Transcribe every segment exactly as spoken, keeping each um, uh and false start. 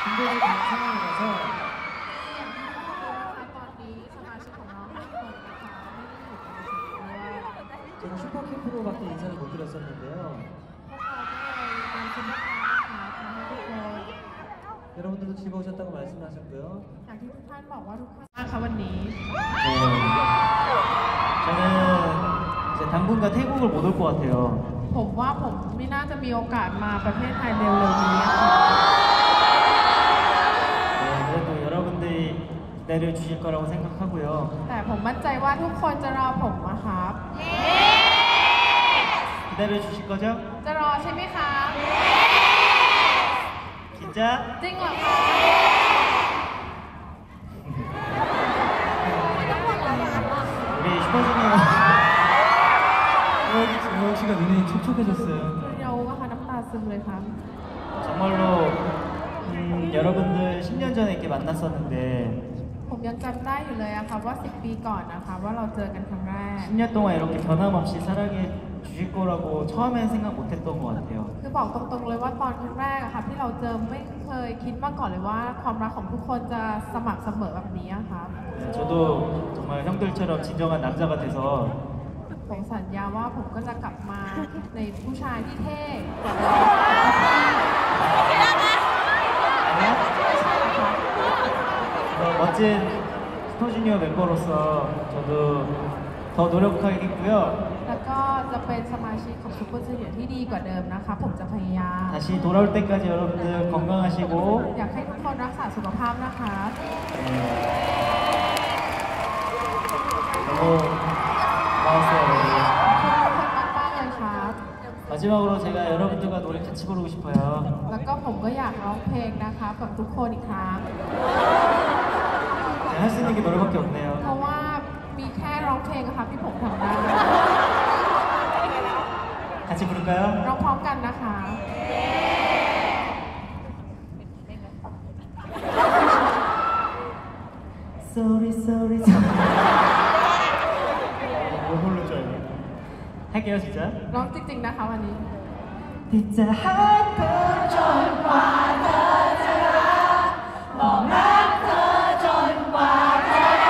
준비해서 그런 상황이라서 제가 슈퍼캠프로밖에 인사를 못 드렸었는데요. 여러분들도 즐거우셨다고 말씀하셨고요. 네, 저는 이제 당분간 태국을 못 올 것 같아요. ผมว่าผมไม่น่าจะมีโอกาสมาประเทศไทยเร็วๆนี้ค่ะ 네, 그래도 여러분들이 기다려 주실 거라고 생각하고요. แต่ผมมั่นใจว่าทุกคนจะรอผมนะครับ 기다려 주실 거죠? จะรอใช่ไหมคะ 진짜? จริงเหรอคะ 우리 슈퍼주니어 우혁 씨가 눈이 촉촉해졌어요. คุณเยาว์ก็ค่ะน้ำตาซึมเลยครับ 정말로 음, 여러분들 십 년 전에 이렇게 만났었는데 ผมยังจำได้อยู่เลยอะค่ะว่าสิบปีก่อนนะคะว่าเราเจอกันครั้งแรก 십 년 동안 이렇게 변함없이 사랑해 주실 거라고 처음엔 생각 못했던 것 같아요. คือบอกตรงๆเลยว่าตอนครั้งแรกอะค่ะที่เราเจอไม่เคยคิดมาก่อนเลยว่าความรักของทุกคนจะสม่ำเสมอแบบนี้อะค่ะ 네, 저도 정말 형들처럼 진정한 남자가 돼서 ผมสัญญาว่าผมก็จะกลับมาในผู้ชายที่เท่ 어, 멋진 슈퍼주니어 멤버로서 저도 더 노력하겠고요. แล้วก็จะเป็นสมาชิกของซุปเปอร์จูเนียร์ที่ดีกว่าเดิมนะคะผมจะพยายาม 다시 돌아올 때까지 여러분들 건강하시고 อยากให้ทุกคนรักษาสุขภาพนะคะ 네, 너무 고마웠어요. ขอบคุณทุกคนมากๆเลยครับ 마지막으로 제가 여러분들과 노래 같이 부르고 싶어요. แล้วก็ผมก็อยากร้องเพลงนะคะกับทุกคนอีกครั้ง 할 수 있는 게 노래밖에 없네요. เพราะว่ามีแค่ร้องเพลงนะคะที่ผมทำได้ 같이 부를까요? ร้องพร้อมกันนะคะ Sorry, sorry. 뭐 부를 줄 알아요? 할게요, 진짜. ร้องจริงๆนะคะวันนี้ 진짜 할거จนกว่าเธอจะรักบอกรักเธอจนกว่าเธอจะ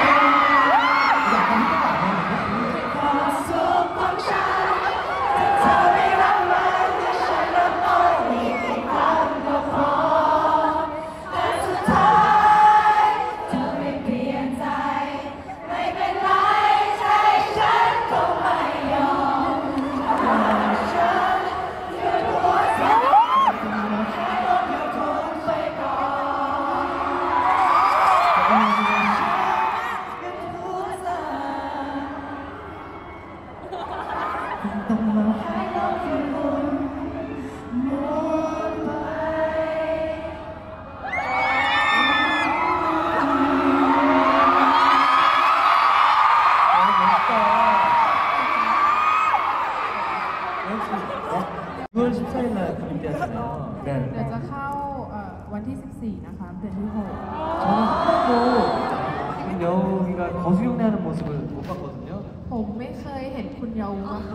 ความสุขของฉันเธอไม่รักมันแต่ฉันรักต้องมีแค่ครั้งก็พอแต่สุดท้ายเธอไม่เปลี่ยนใจไม่เป็นไรใจฉันก็ไม่ยอมฉัน유월 십사일 날 그림대하잖아요. 네. เดี๋ยวจะเข้าเอ่อวันที่ สิบสี่ นะคะเดือนที่ หก 저는 한 번도 지금 여우기가 거수용내하는 모습을 못 봤거든요. ผมไม่เคยเห็นคุณเยาว์นะคะ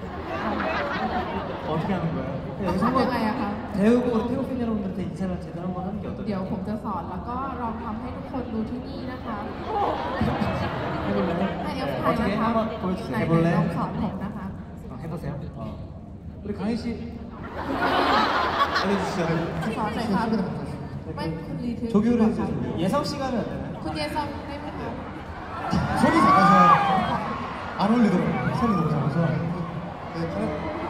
어떻게 하는 거예요? ทำยังไงอะคะ 배우고 우리 태국 팬 여러분들한테 인사를 제대로 한번 하는 게 เดี๋ยว 어떨까요? ผมจะสอนแล้วก็ลองทำให้ทุกคนดูที่นี่นะคะ 해볼래요? ให้เอฟไทย 어떻게 นะคะ 한번 ไหน 보여주세요. ๆ 해볼래? ลองสอนผมนะคะ 어, 해보세요. 어. 우리 강희 씨 알려주시죠. สอนหน่อยครับไม่คุณรีทึ 조교를 해주세요. 예성 씨가 하면 안 되나요? คุณเยซังได้ไหมคะ 손이 작아서 안 어울리더라고요. 손이 너무 작아서. 네, 그래.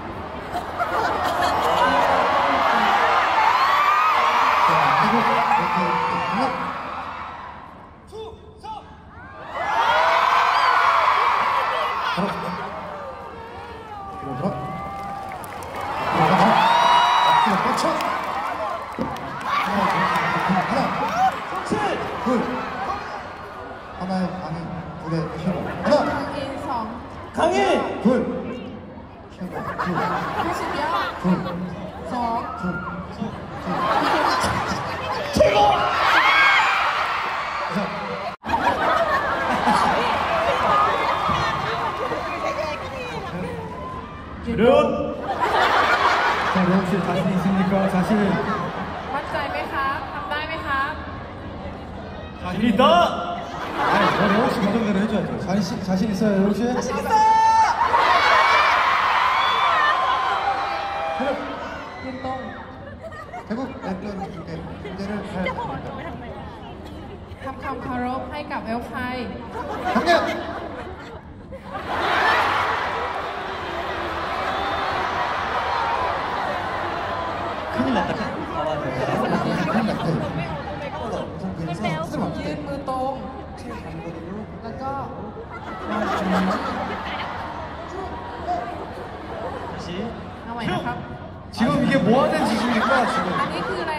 자, 그리고 이렇게 하나, 투, 서. 바로. 들어, 들어. 들어가자. 앞뒤로 뻗쳐. 하나, 둘, 하나, 셋, 둘. 하나에 반이, 둘에 켜고. 하나. เอ็นสอง 강희! 둘, 켜고, 둘, 리더! 아니, 저 레오 씨 가정대로 해줘야죠. 자신, 자신 있어요, 레오 씨? 자신 있어요! ยืนตรง 태국 랩런 이렇게 문제를 잘. ทำคำเคารพให้กับเอลฟ์ไทย 강력! 큰일 났다. 봐봐요. 큰일 났대. 우선 그 인사 쓰면 안 ยืน 돼. มือตรง แล้วก็ 다시. เอาใหม่นะครับ 지금 이게 뭐 하는 짓입니까, 지금? อันนี้คืออะไร